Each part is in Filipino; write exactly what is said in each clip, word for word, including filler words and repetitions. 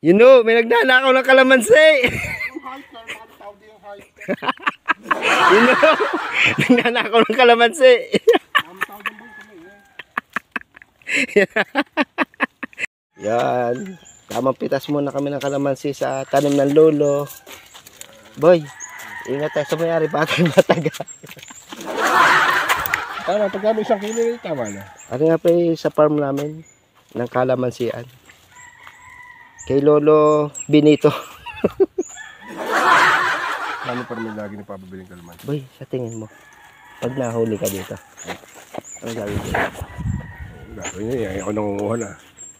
You know, may nagnanakaw ng kalamansi. Yung height na, nakatawag din yung height. You know, nagnanakaw ng kalamansi. Nakatawag din boy kami eh. Yan. Tamang pitas muna kami ng kalamansi sa tanim ng lolo. Boy, ingat tayo sa mayari pa tayo mataga. Tama, pag kami isang kilo rin, tama na. Ano nga pa eh, sa farm namin ng kalamansian. Kay Lolo Benito. Ano pa rin lagi na pababiling kalaman? Boy, sa tingin mo, pag nahuli ka dito, ano gagawin mo? Gagawin niya, ako nangunguha na.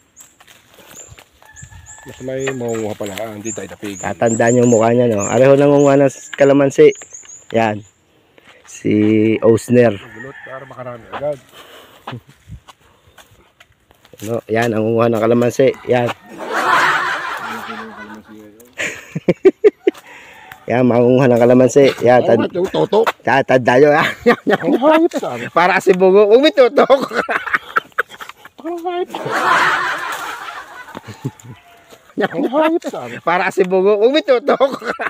Mas may mangunguha pala, ah, hindi tayo tapig. Tatandaan yung mukha niya, no? Areho nangunguha ng kalamansi. Yan. Si Osner. Gulot para makarami agad. No, yan, ang nangunguha ng kalamansi. Yan. Yan, mangunguha ng kalamansi. Yan, tad yung totok. tatanda nyo. Ang hayop sabi. Para kasi bugo. Huwag may tutok. Ang hayop. Ang hayop sabi. Para kasi bugo. Huwag may tutok.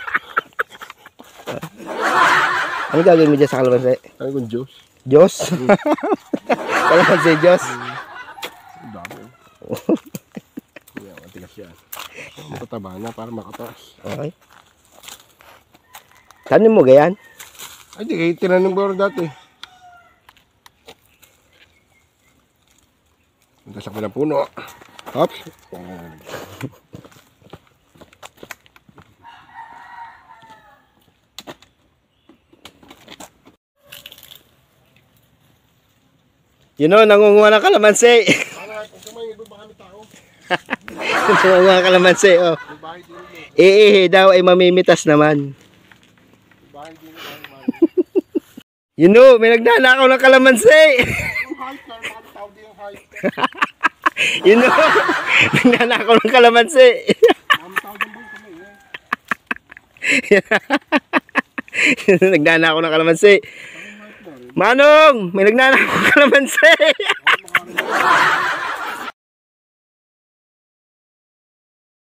Ano gagawin mo dyan sa kalamansi? Ay, kung Diyos. Diyos? Kalamansi Diyos? Ang dami. Yan, matigas yan. Mataba na para makatas. Okay. Tanim mo gayan? Ay, di kayo tinanong ko rin dati. Nagkasak mo ng puno. Hops. You know, nangunguha ng kalamansi. Para, kung kamay, iba ba kami tao? Nangunguha ng kalamansi, oh. May bahay din mo. Iihi daw ay mamimitas naman. May bahay din mo. You know, may nagnanakaw ng kalamansi. Yung height na, nakatawag din yung height. You know, nagnanakaw ng kalamansi. Nakatawag din boy kami eh. Nagnanakaw ng kalamansi. Manong, may nagnanakaw ng kalamansi.